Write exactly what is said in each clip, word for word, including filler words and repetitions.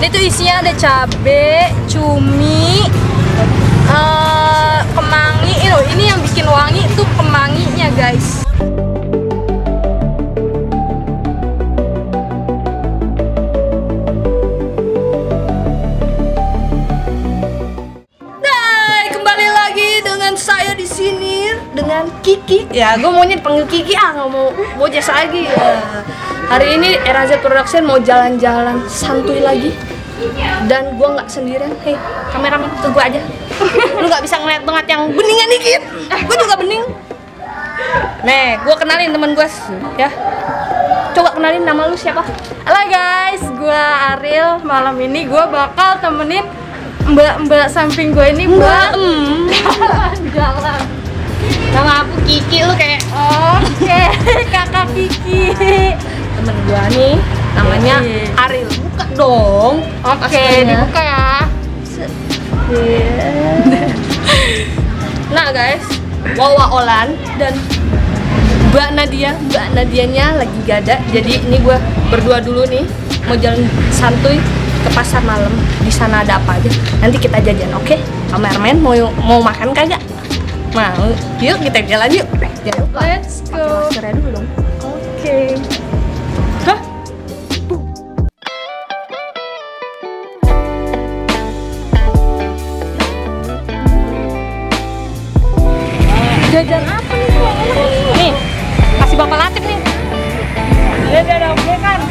Ini tuh isinya ada cabe, cumi, uh, kemangi. Ini, ini yang bikin wangi tuh kemanginya guys. Hai, kembali lagi dengan saya di sini dengan Kiki. Ya, gue maunya dipanggil Kiki ah, nggak mau Bojes lagi. Ya. Hari ini Eraza Production mau jalan-jalan santuy lagi. Dan gue nggak sendirian. Hei, kameramen ke gue aja. Lu nggak bisa ngeliat banget yang beningan dikit. Eh, gue juga bening. Nih, gue kenalin temen gue ya. Coba kenalin nama lu siapa? Halo guys, gue Ariel. Malam ini gue bakal temenin mbak-mbak samping gue ini buat jalan-jalan. Nama aku Kiki, lu kayak oke, okay. Kakak Kiki. Temen gue nih, namanya Ariel. Buka dong. Oke, okay, dibuka ya. Nah guys, Wawa Olan dan Mbak Nadia, Mbak Nadianya lagi gak ada. Jadi ini gue berdua dulu nih, mau jalan santuy ke pasar malam. Di sana ada apa aja? Nanti kita jajan, oke? Okay? Kameramen mau mau makan kagak? Mau? Yuk kita jalan yuk. Jangan lupa. Let's go. Maskernya dulu dong. Oke. Okay. Hah? Jajan apa nih? Nih, kasih Bapak Latif nih. Dia ada oke kan?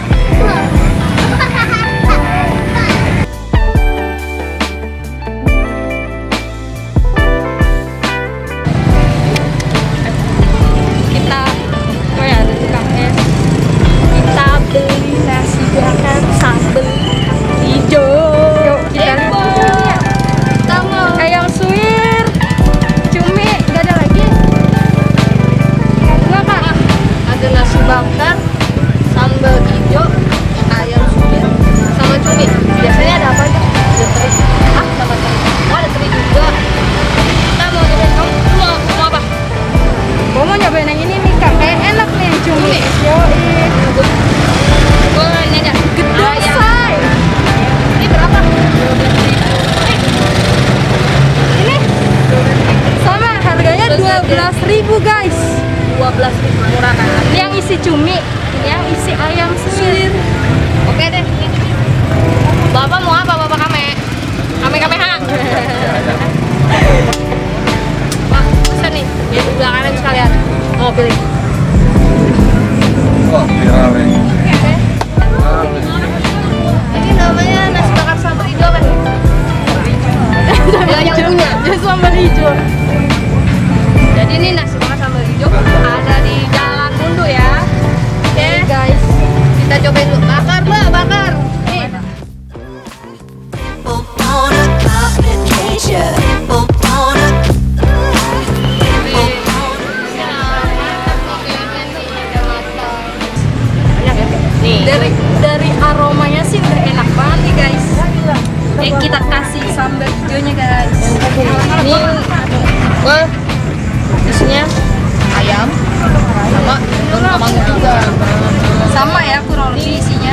Kita, oh ya ada tukang es. Kita beli nasi bakar sambal hijau. Yuk kita lihat. Kita mau Ayam suwir, cumi, gak ada lagi? Enggak kak? ada nasi bakar, sambal hijau, ayam suwir, sama cumi. Biasanya ada apa aja? Ada teri. Ah, sama teri. Oh, ada teri juga. Kita mau nyobain, kamu mau, mau apa? Gue mau nyobain yang ini nih kak, kayak enak nih yang cumi. Yoi. Gue ini aja. Gede Ayam. say. Ini berapa? Ini sama harganya dua belas ribu guys. dua belas ribu murah kan? Ini yang isi cumi, yang isi ayam suwir. Oke deh. Bapak mau apa? Bapak kame? Kame kame ha? Wah, pesan nih. Ya di belakangan sekalian. Mau pilih? Wah, viral nih. Ini namanya nasi bakar sambal hijau kan? Dia yang punya. Dia sambal hijau. Jadi ini nasi bakar sambal hijau ada di Jalan Mundu ya. Oke Guys, kita cobain dulu. Bakar mbak, bakar. Nih. On a complication. On a Banyak ya? Nih. dari dari aromanya sih udah enak banget nih guys. Eh, kita kasih Sambal hijaunya guys. ini gua isinya ayam sama daun kemangi juga. Sama ya kurang lebih isinya.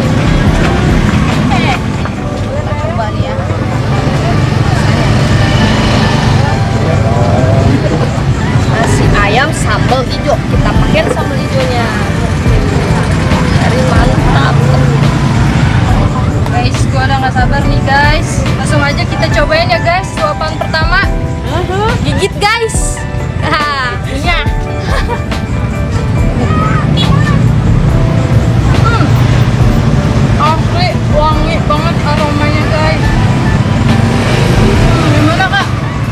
Eh, coba nih ya. Nasi ayam sambal hijau, kita pakai sambal hijaunya. Dari mantap. Guys, gua udah nggak sabar nih guys. Langsung aja kita cobain ya guys. Suapan pertama. Gigit guys. Haha, iya. Hmm. Asli wangi banget aromanya guys. Hmm, gimana kak?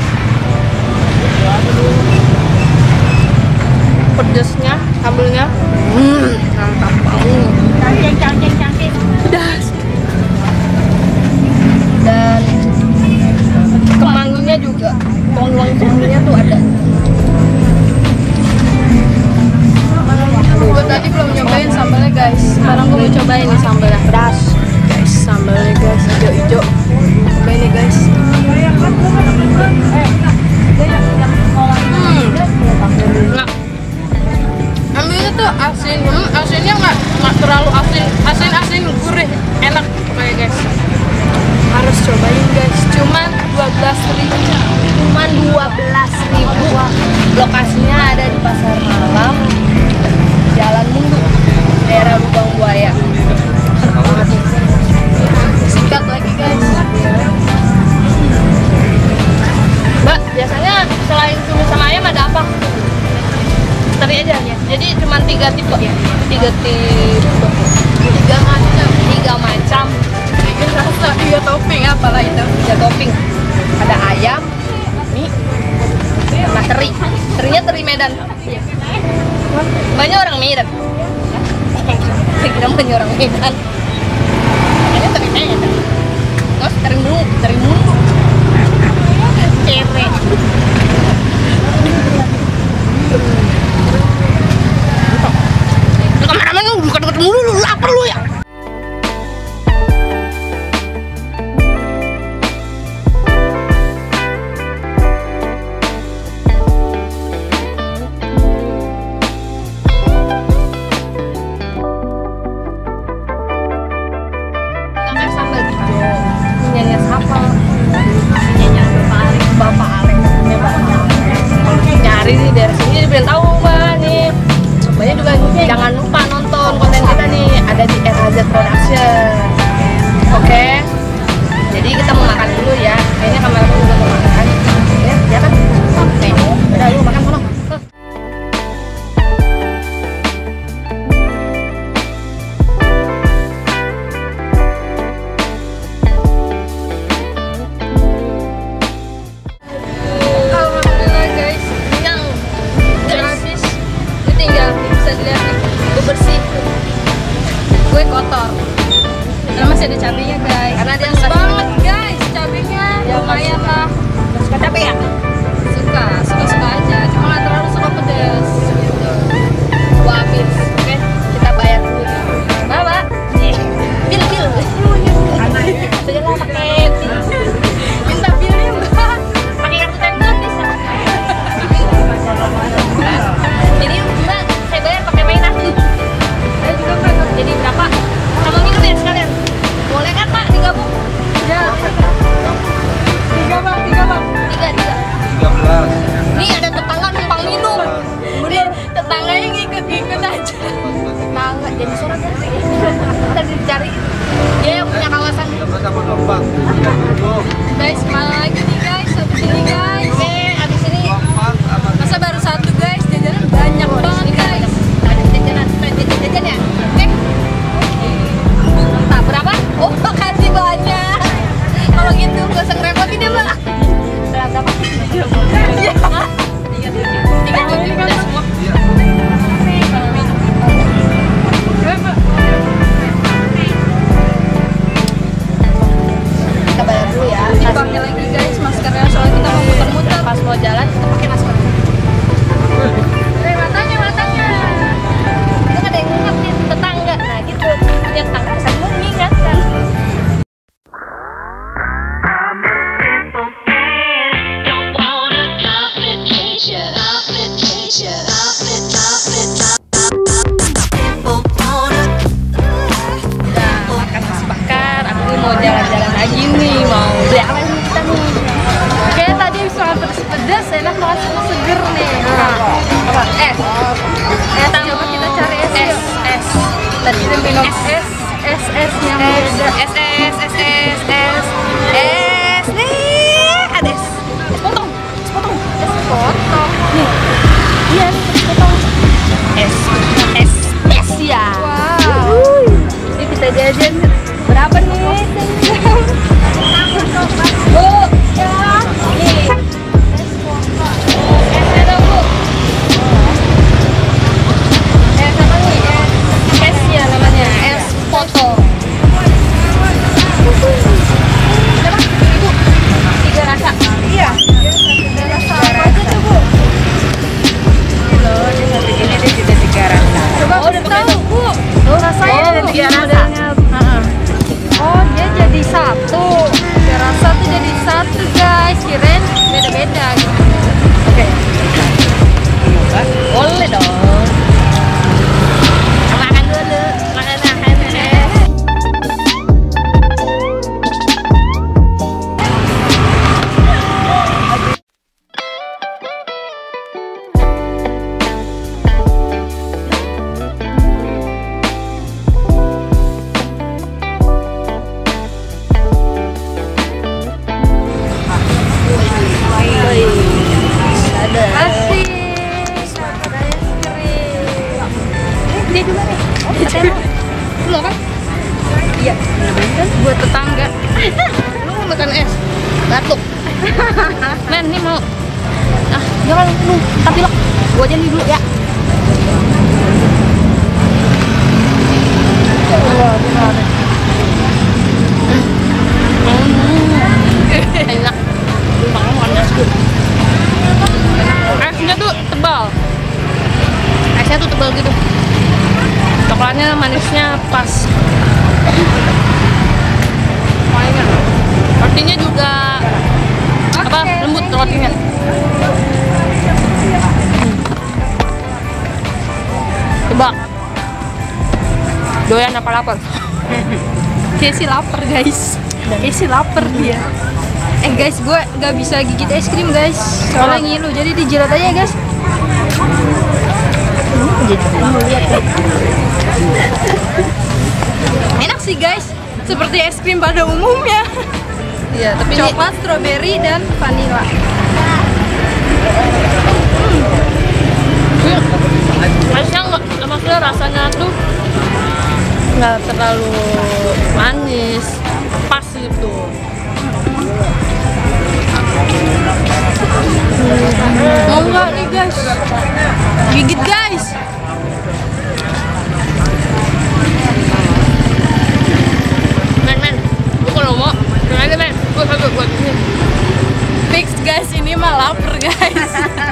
Pedesnya, sambelnya, hmm, mantap banget. Cantik, cantik, cantik. Das. Dan kemanginya juga, wangi-wangi kemanginya tuh ada. Gue tadi belum nyobain sambalnya guys. Sekarang gue mau cobain nih sambalnya. Pedas. Guys, sambalnya guys hijau-hijau. Cobain nih guys. Hmm. Nah, Ambilnya tuh asin, hmm, asinnya nggak nggak terlalu asin, asin asin gurih, enak pokoknya guys. dua belas ribu. Lokasinya ada di Pasar Malam, Jalan Mundu, daerah Lubang Buaya. Sikat lagi guys. Mbak, biasanya selain tumis sama ayam ada apa? Teri aja ya. Jadi cuma tiga tipe ya. Tiga tipe. Tiga macam. Tiga macam. Tiga rasa. Tiga topping apalah itu? Tiga topping. Ada ayam, mie, sama teri. Terinya teri Medan. Banyak orang Medan. Saya kira banyak orang Medan. Ini teri Medan. Terus teri mundu, teri mundu. Cewek. Lu kemana-mana lu deket-deket mulu, lu lapar lu ya? Kakak sambal hijau, punyanya siapa? Punyanya Bapak Alex. Bapak Alex, punya Bapak Alex. Nyari nih dari sini, dia bilang tahu mbak nih. Banyak juga, jangan lupa nonton konten kita nih, ada di R H Z Production. Oke, jadi kita mau makan dulu ya. Kayaknya kamera aku juga mau makan. Ya, ya kan? Nih, udah lu makan sono. Alhamdulillah guys, kenyang. Gratis. Ini tinggal bisa dilihat nih, gue bersih, gue kotor. Karena masih ada cabenya guys. Karena dia Pedas banget guys, cabenya Ya, lumayan lah. suka cabe ya. Suka, suka-suka aja, cuma nggak terlalu suka pedas. Gua habis, oke? Kita bayar dulu. Bawa. Bil bil. Saya lah pakai bil. Minta bilnya mbak. Pakai kartu tembak bisa. Jadi mbak, saya bayar pakai mainan. Saya juga mbak. Jadi berapa? Sama minum ya sekalian. Boleh kan pak digabung? Ya. Tiga bang, tiga bang. Tiga tiga. tiga belas. Nih ada tetangga numpang minum. Kemudian tetangganya ngikut-ngikut aja. Tetangga jadi surat ya. Ntar dicari. Dia yang punya kawasan. Sama sama gampang. tiga puluh. Guys, mana lagi nih guys? Habis ini guys. Oke, abis ini Gampang sama Masa baru satu guys, jajanan banyak banget guys. ada jajanan, ada jajan ya? Oke. Mantap, berapa? Oh, makasih banyak. Kalau gitu gak usah ngerepotin ya, Mbak. Berapa? Iya. Tiga tujuh. Tiga tujuh udah semua. Kita bayar dulu ya. Dipakai lagi guys maskernya, soalnya kita mau muter-muter. Pas mau jalan kita pakai masker. Eh, matanya, matanya. Itu kan ada yang ngingetin tetangga. Nah gitu, punya tetangga bisa mengingatkan. Don't wanna complicate ya, complicate ya, complicate, complicate, people wanna. Udah makan nasi bakar, aku mau jalan-jalan lagi nih, mau beli apa sih kita nih? Oke, tadi habis makan pedas-pedas, enak banget sama seger nih. Nah, apa? Es. Es, coba kita cari es Es, yuk. es. Tadi kita minum Es, es, es, es yang es, beda. es, es, es, es, es, es. Nih, ada es. Es potong, es potong, es potong. Nih, iya nih es potong. Es, es, es ya. Wow. Ini kita jajan berapa nih? Bu, ya. Nih. Esnya dong, Bu. Es apa nih? Es, es ya namanya. Es potong. Berapa? Ibu, tiga rasa. Iya. Tiga rasa apa aja tuh, Bu? Loh, ini satu ini dia juga tiga rasa. Coba Oh, udah tahu, Bu. Tuh rasanya Oh, ada tiga ini rasa. modelnya. Oh, dia jadi satu. Tiga rasa tuh jadi satu, guys. Kirain beda-beda gitu. Oke. Boleh dong. Makan dulu. Makan makan es. jangan lu tapi lah. Gua aja nih dulu ya. Enak. Makan panas tuh. Esnya tuh tebal. Esnya tuh tebal gitu. Coklatnya manisnya pas. Mainnya. Rotinya juga apa? Lembut rotinya. Coba. Doyan apa lapar? Kayak sih lapar guys. Kayak sih lapar dia. Eh guys, gue gak bisa gigit es krim guys. Soalnya ngilu, jadi dijilat aja ya guys. Enak sih guys, seperti es krim pada umumnya. Iya, tapi Coklat, strawberry, dan vanilla. Esnya nggak, maksudnya rasanya tuh nggak terlalu manis, pas gitu. Mau nggak nih guys? Gigit guys. Men, men, lu kalau mau, men aja men, gue gue gue ini. Fix guys, ini mah lapar guys.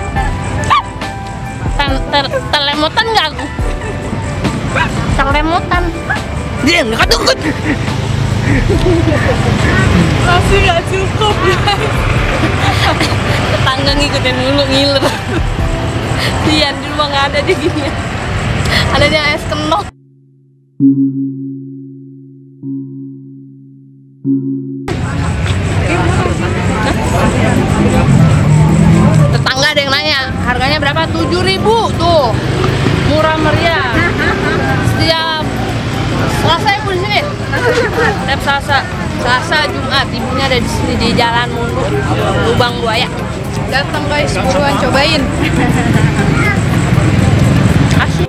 Ter, ter, telemotan nggak aku? Telemotan. Dia nggak ketungkut. Masih nggak cukup guys. Tetangga ngikutin mulu ngiler. Dian di rumah nggak ada di gini. Ada yang es kenok. Tetangga ada yang nanya harganya berapa? tujuh ribu tuh, murah meriah. Setiap Selasa ibu di sini. Setiap Selasa, Selasa Jumat ibunya ada di sini di Jalan Mundur, Lubang Buaya. Datang guys, buruan cobain. Asik.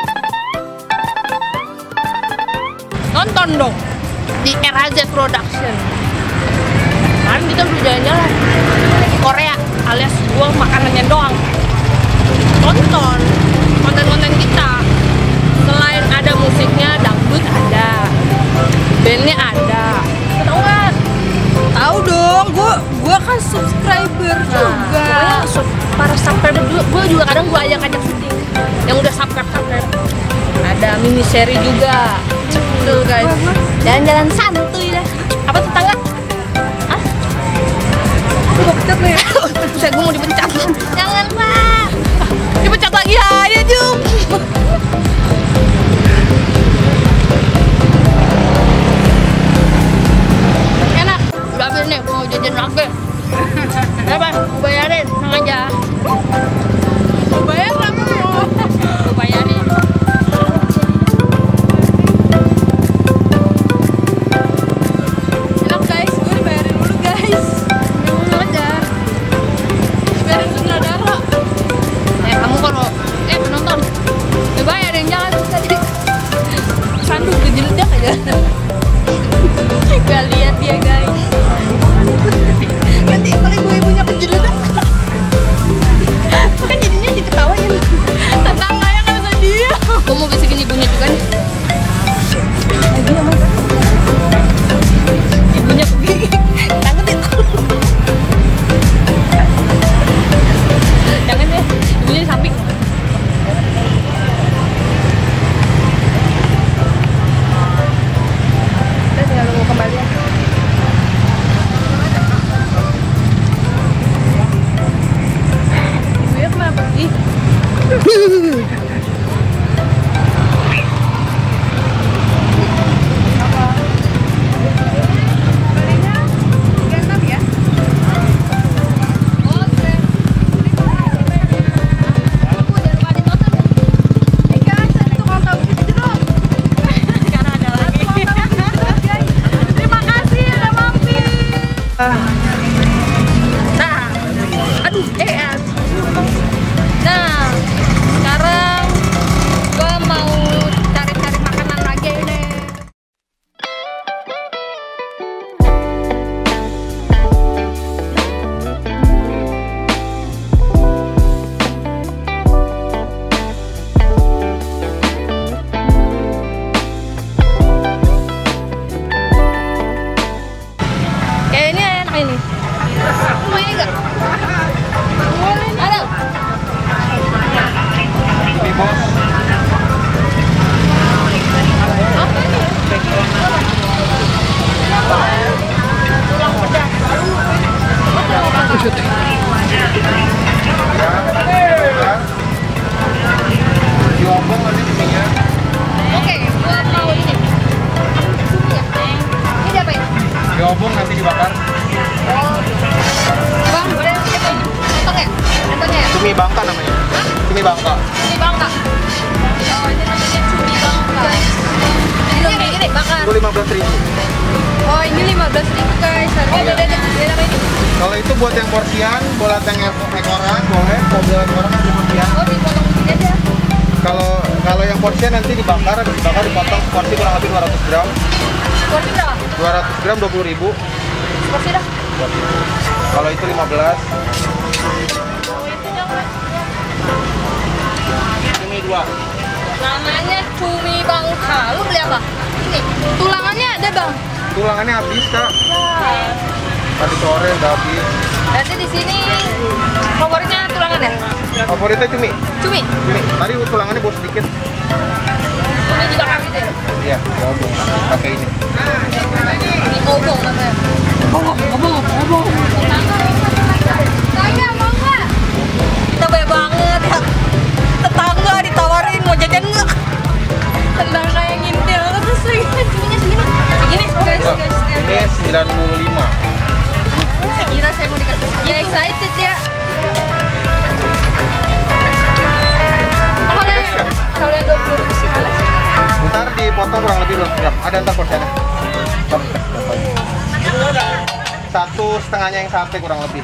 Nonton dong di R H Z Production. Kan kita udah jalan-jalan ke Korea, alias gua makanannya doang. Tonton konten-konten kita. Selain ada musiknya, dangdut ada, bandnya ada. Tahu nggak? Tahu dong, gua gua kan subscriber juga. Pokoknya sub- para subscriber juga, gue juga kadang gue ajak-ajak syuting yang udah subscribe subscribe. Ada mini seri juga. Tuh guys, jalan-jalan santuy dah. Apa tetangga? Ah? Gua pecat nih. Saya gue mau dipecat. Jangan pak. Dipecat lagi aja Jum. Enak. Udah habis nih, gue mau jajan lagi. Berapa? Gue bayarin, tenang aja. Mau bayar apa mau? Gue bayarin. Enak guys, gue dibayarin dulu guys. Mau ngajar. Dibayarin sutradara. Bangka namanya. Cumi Bangka. Cumi Bangka. Oh, ini namanya cumi Bangka. Ini kayak gini, bakar. Itu lima belas ribu. Oh, ini lima belas ribu guys. Harga beda beda beda apa ini? Kalau itu buat yang porsian, buat yang ekoran boleh. Kalau buat ekoran kan porsian. Oh, dipotong begini aja. Kalau kalau yang porsian nanti dibakar, habis dibakar dipotong porsi kurang lebih dua ratus gram. Porsi berapa? dua ratus gram dua puluh ribu. Porsi dah. Kalau itu lima belas. Cumi dua. Namanya cumi Bangka. Lu beli apa? Ini. Tulangannya ada, Bang. Tulangannya habis, Kak. Wah. Tadi sore udah habis. Berarti di sini favoritnya tulangan ya? Favoritnya cumi. Cumi. Cumi. Tadi tulangannya bau sedikit. Ini dibakar gitu ya? Iya, ngobong. Pakai ini. Ini ngobong namanya. Ngobong, ngobong, ngobong. Saya mau nggak? Kita banyak banget ya. Tetangga ditawarin mau jajan nggak? Tetangga yang ngintil terus cuminya segini. Segini guys, Wah, guys, guys. ini sembilan puluh lima. Saya kira saya mau dikasih. Ya excited ya. Kalau yang kalau yang dua puluh ribu sih kalah sih. Ntar dipotong kurang lebih dua gram. Ada ntar porsinya. Satu setengahnya yang sate kurang lebih.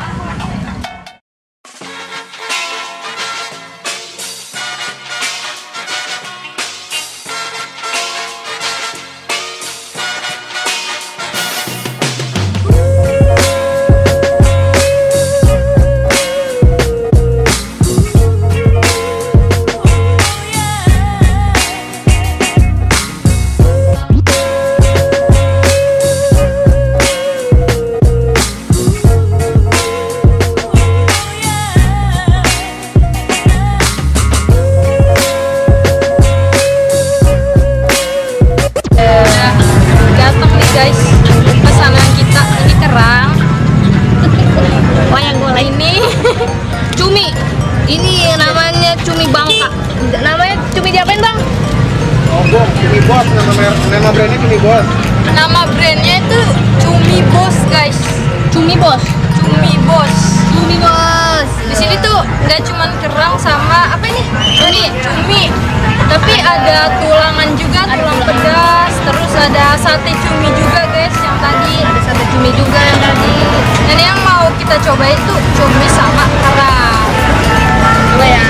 Bos, nama, nama brandnya Cumi Bos. Nama brandnya itu Cumi Bos guys. Cumi Bos. Cumi Bos. Cumi Bos. Di sini tuh nggak cuman kerang sama apa ini? Cumi. Cumi. Tapi ada tulangan juga, tulang pedas. Terus ada sate cumi juga guys yang tadi. Ada sate cumi juga yang tadi. Dan yang mau kita coba itu cumi sama kerang. Coba ya.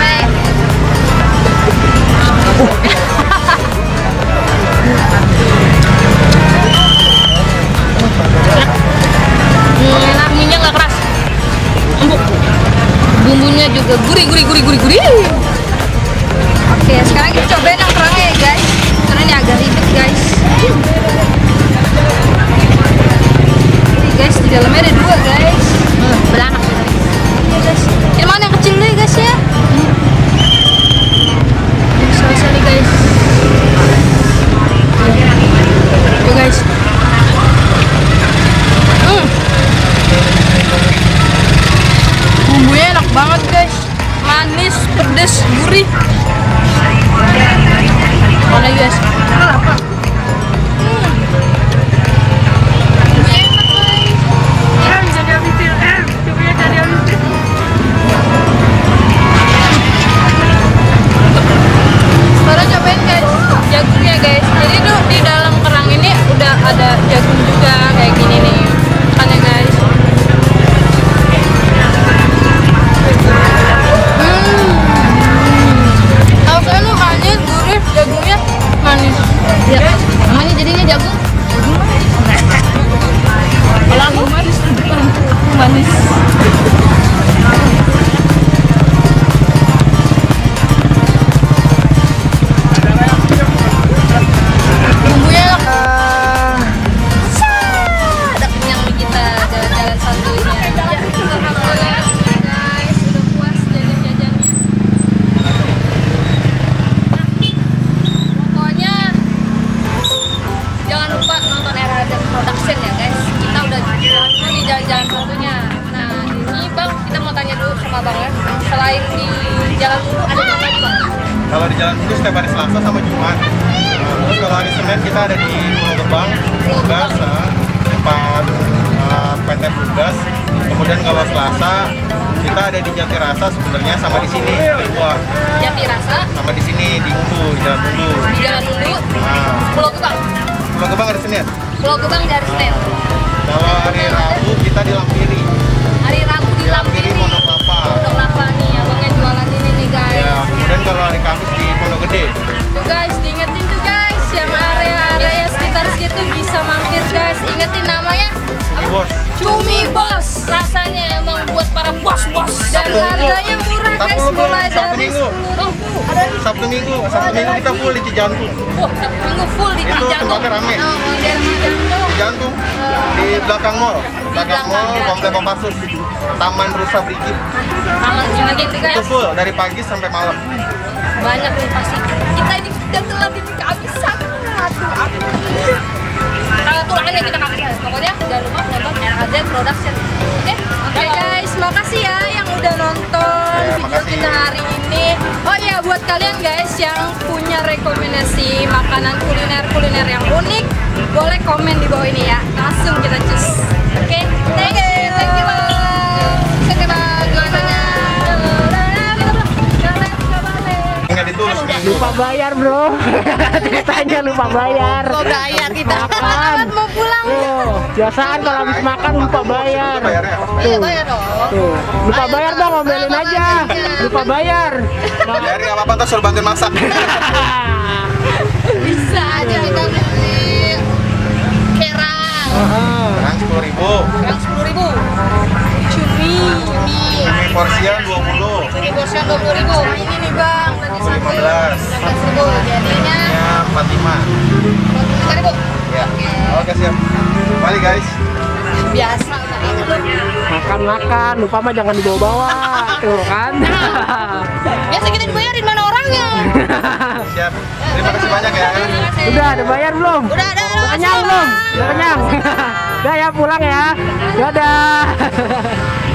Hmm, enak, minyak nggak keras, empuk, bumbunya juga gurih, gurih, gurih, gurih, gurih. Oke, sekarang kita cobain yang kerangnya ya guys, karena ini agak ribet guys. Ini guys, di dalamnya ada dua guys, hmm, beranak ya guys. Ini mana yang kecil deh guys ya? Selesai nih guys. Yo guys. Hmm. Bumbunya enak banget guys. Manis, pedas, gurih. Mana guys? Hmm. Bumbunya enak guys. Em jadi habisin, em. Bumbunya jadi habisin. Sekarang cobain guys jagungnya guys. Jadi tuh di dalam kerang ini udah ada jagung juga kayak gini nih. Makanya guys. Hmm. Rasanya manis, gurih, jagungnya manis. Ya. Namanya jadinya jagung. Kalau aku manis, manis. Jalan satunya. Nah, ini Bang, kita mau tanya dulu sama Bang ya. Selain di Jalan Bulu ada apa lagi Bang? Kalau di Jalan Bulu setiap hari Selasa sama Jumat. Nah, terus kalau hari Senin kita ada di Pulau Gebang, Tugas, tempat uh, lantai tugas. Kemudian kalau Selasa kita ada di Jati Rasa sebenarnya sama di sini di luar. Jati Rasa Sama di sini di Undu, Jalan Undu. di Jalan Undu, Nah, Pulau Gebang. Pulau Gebang hari Senin. Pulau Gebang dari Senin. Kalau hari Rabu kita di Lampiri. Hari Rabu di Di Lampiri Lampiri. Pondok Kelapa. Pondok Kelapa nih, abangnya jualan ini nih guys. Ya, kemudian kalau hari Kamis di Pondok Gede. Tuh guys, diingetin tuh guys, yang area-area sekitar situ bisa mampir guys. Ingetin namanya Di Bos. Cumi Bos. Rasanya emang buat para bos-bos. Dan harganya murah Sabtu guys, Minggu, mulai Sabtu dari Minggu. sepuluh ribu. Ada di Sabtu Minggu, Sabtu Minggu kita full di Cijantung. Wah, Sabtu Minggu full di Itu Cijantung. tempatnya rame. Oh, di daerah Cijantung. Cijantung di belakang mall, belakang belakang, mall ya. Komplek Kopassus, Taman Rusa Brigit. Taman Cina gitu Itu guys. full dari pagi sampai malam. Banyak nih pasti. Kita ini udah telat ini kehabisan. Aduh, aku. Nah, tuh lainnya kita kehabisan. Pokoknya jangan lupa nonton R A Z Production. Oke, oke guys, makasih ya yang udah nonton Ya, video makasih. kita hari ini. Oh iya, buat kalian guys yang punya rekomendasi makanan kuliner-kuliner yang unik, boleh komen di bawah ini ya. Langsung kita cus. Oke, thank you, thank you bang. Oke bang, gimana? Ingat itu Lupa bayar bro. Ceritanya lupa bayar. Mau bayar kita. Makan. Mau pulang. Tuh, biasaan kalau habis makan lupa bayar. bayarnya. Iya bayar dong. Tuh, lupa bayar dong, ngomelin aja. Lupa bayar. Biar nggak apa-apa tuh suruh bantuin masak. Bisa aja kita beli kerang. Sekarang sepuluh ribu. Kerang sepuluh ribu. Cumi. Cumi. Ini porsian dua puluh. Cumi porsian dua puluh ribu. Nah, ini nih bang, tadi satu. lima belas. lima belas ribu. Jadinya Ini empat puluh lima. tiga ribu. Ya. Oke siap. Balik guys. Biasa udah ini. Makan-makan, lupa mah jangan dibawa-bawa. Tuh kan. Biasa kita dibayarin, mana orangnya? Siap. Terima kasih banyak ya. Udah, ada bayar belum? Udah ada. Udah kenyang belum? Udah kenyang. Udah ya, pulang ya. Dadah.